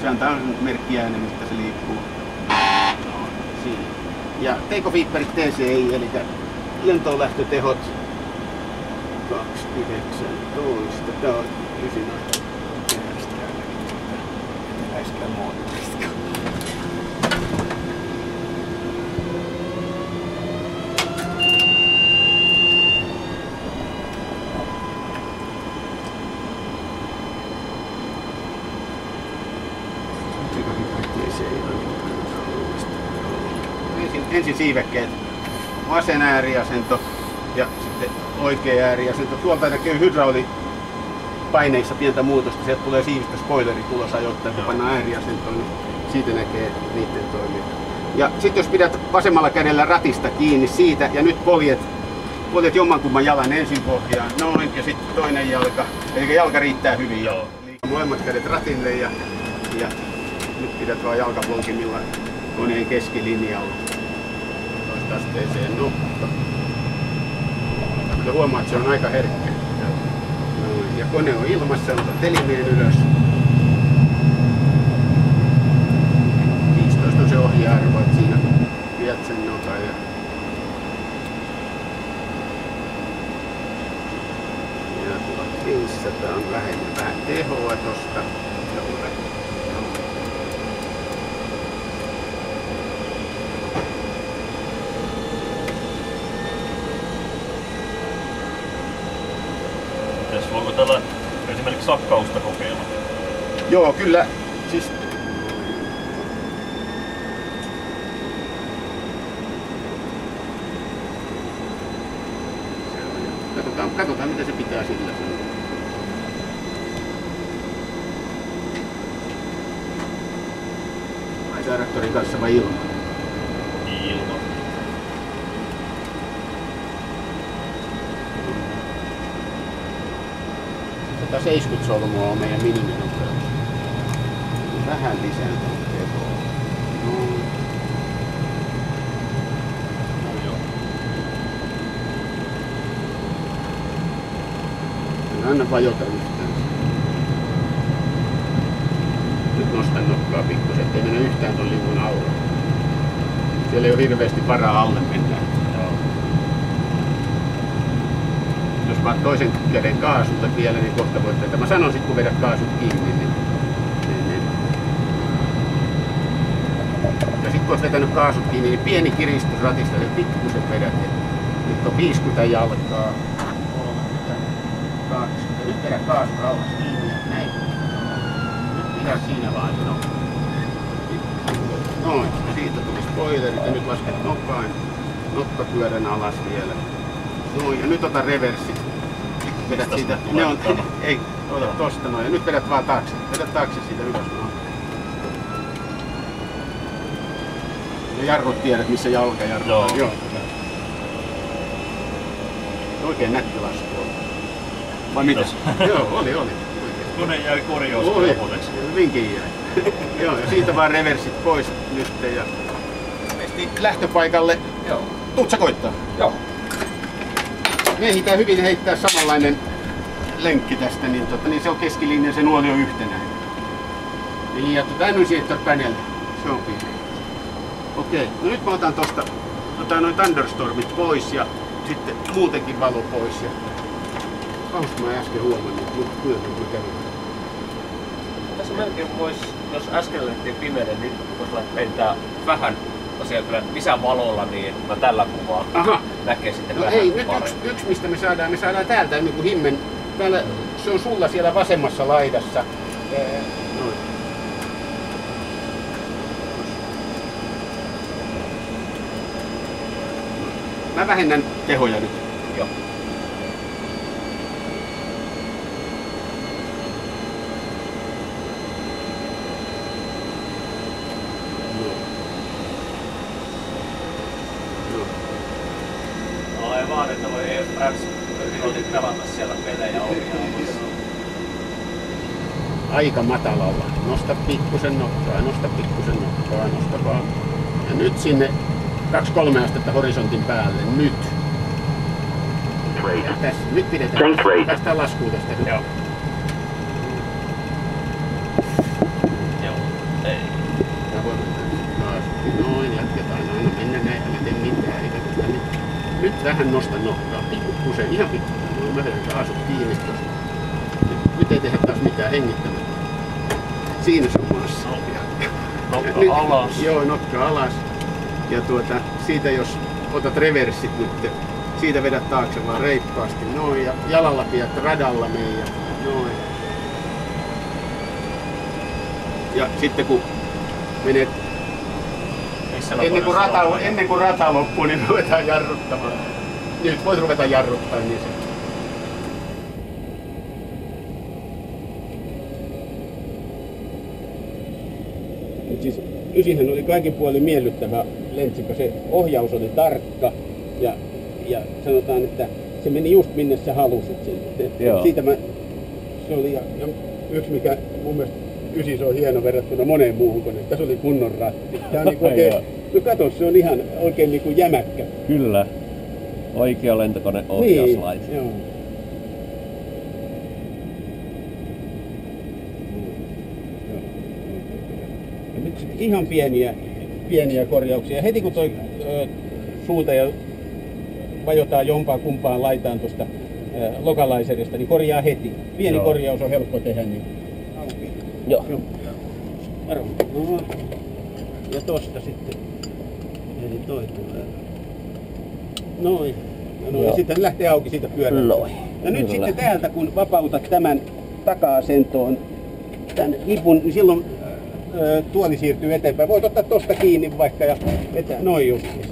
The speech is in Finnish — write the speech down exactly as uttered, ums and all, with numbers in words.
Se antaa merkkiäänen, mistä se liikkuu. No, siinä. Ja take-off-viipparit T C I, eli lentoonlähtötehot kaksi yhdeksäntoista. Tää on yhdeksästoista. Äskään moottorista. Ensin, ensin siivekkeet, vasen ääriasento ja sitten oikea ääriasento. Tuolta näkyy hydraulipaineissa pientä muutosta, sieltä tulee siivistä spoileri tulos ajoittain, kun pannaan ääriasentoon, niin siitä näkee niiden toimia. Ja sitten jos pidät vasemmalla kädellä ratista kiinni siitä ja nyt poljet, poljet jommankumman jalan ensin pohjaan, noin, ja sitten toinen jalka, eli jalka riittää hyvin. Joo. Molemmat kädet ratille ja, ja nyt pidät vaan jalkapolkimilla koneen keskilinjalla. Toista asteeseen nokka. Kyllä huomaa, että se on aika herkkä. Noin. Ja kone on ilmassa, otat elimeen ylös. viisitoista on se ohjearvo, että siinä viet sen nokan. Ja ja tuhatviisisataa on vähemmän vähän tehoa tosta. Voiko tällä esimerkiksi sakkausta kokeilla? Joo, kyllä. Siis katsotaan, katsotaan mitä se pitää sillä. Vai traktorin kanssa vai ilman? Ilman. sata seitsemänkymmentä solmua on meidän miniminopeus. Vähän lisääntynyt tekoa. No. No joo. Anna vajota yhtään. Nyt nostan nokkaa pikkusen, ettei mennä yhtään ton linnun alla. Siellä ei ole hirveästi varaa alle mennään. Jos vaan toisen käden kaasulle vielä, niin kohta voit tehdä. Mä sanon sit, kun vedät kaasut kiinni, niin, niin, niin. Ja sit kun oot vetänyt kaasut kiinni, niin pieni kiristys ratista, ja pikkusen vedät. Nyt on viisikymmentä jalkaa, kolmekymmentäkaksi. Nyt vedät kaasut rauhassa kiinni ja näin. Nyt pidä siinä vaan. No. Noin, siitä tuli spoilerit ja nyt lasket nokkaan, nokkapyörän alas vielä. Noin, ja nyt ota reverssi. Vedät siitä, ne on, ei, ota tosta noin, ja nyt vedät vaan taakse. Vedät taakse siitä ylös noin. Ja jarrut tiedät, missä jalkajarru Joo. on. Joo. Oikein nätti lasku on. Vai mitä? Joo, oli, oli. Kone jäi korjaus helpoteksi. Hyvinkin jäi. Joo, ja siitä vaan reverssit pois nyt ja pestiin lähtöpaikalle. Joo. Tuut sä koittaa? Joo. Miehitään hyvin heittää samanlainen lenkki tästä, niin, totta, niin se on keskilinja, se nuoli on yhtenäinen. Ja tuota annunciator panel, se on pieni. Okei, no nyt mä otan tosta, otan noin thunderstormit pois ja sitten muutenkin valo pois. Ja kausta mä äsken huomannut, mutta kyllä mä kävin. Tässä melkein vois, jos äsken lähtiin pimeinen, niin vois laittaa vähän tosiaan kyllä lisävalolla, niin mä tällä kuvaa Aha. näkee sitten No vähän ei, nyt paremmin. yksi, yksi mistä me saadaan, me saadaan täältä niin kuin himmen, täällä, se on sulla siellä vasemmassa laidassa. Ee, noin. Mä vähennän tehoja nyt. Joo. No ei vaan, että voi E F X pelata siellä pelejä ohjaamossa. Aika matalalla. Nosta pikkusen nokkaa, nosta pikkusen nokkaa, nosta vaan. Ja nyt sinne kaksi kolme astetta horisontin päälle. Nyt. Ja tässä. Nyt pidetään. Päästään laskuun tästä. Joo. Joo. vähän nosta nokkaa, pikkusen, ihan pikkusen, mä vedän asut kiinni tuossa. Nyt ei tehdä taas mitään hengittämättä. Siinä se on maassa. Nokka nyt, alas. Joo, nokka alas. Ja tuota, siitä jos otat reverssit nyt, siitä vedät taakse vaan reippaasti, noin, ja jalalla pidät radalla meidän, noin. Ja sitten kun menet, ennen kuin, rata, ennen kuin rata loppuu, niin ruvetaan jarruttamaan. Nyt voit ruveta jarruttamaan, niin se. Mut siis ysihän oli kaikin puolin miellyttävä lentsikö, se ohjaus oli tarkka ja, ja sanotaan, että se meni just minne sä halusit sen. Siitä mä, se oli ja, ja yksi mikä mun mielestä ysis on hieno verrattuna moneen muuhun koneen. Tässä oli kunnon ratti. Tää on niinku oikein, no kato, se on ihan oikein niinku jämäkkä. Kyllä. Oikea lentokone ohjauslaite. Niin, joo. Ja nyt sitten ihan pieniä, pieniä korjauksia. Heti kun toi ö, suuntaja vajotaan jompaan kumpaan laitaan tuosta lokalaiserista, niin korjaa heti. Pieni Joo. korjaus on helppo tehdä. Niin. Joo. Joo. Varo. No. Ja tosta sitten. Eli toi tulee. Noin. Ja, noin. Ja sitten lähtee auki siitä pyörästä. Noin. Ja nyt Kyllä. sitten täältä kun vapautat tämän taka-asentoon, tämän lipun, niin silloin ö, tuoli siirtyy eteenpäin. Voit ottaa tosta kiinni vaikka ja vetää noin just.